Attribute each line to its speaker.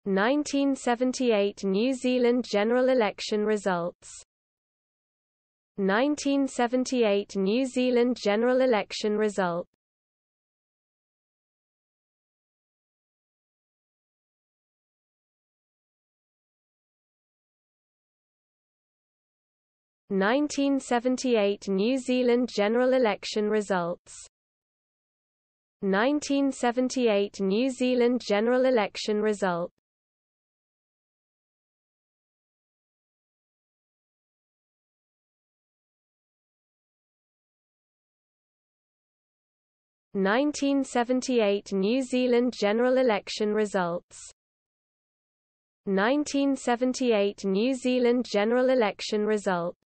Speaker 1: 1978 New Zealand general election results. 1978 New Zealand general election result. 1978 New Zealand general election results. 1978 New Zealand general election result. 1978 New Zealand general election results. 1978 New Zealand general election result.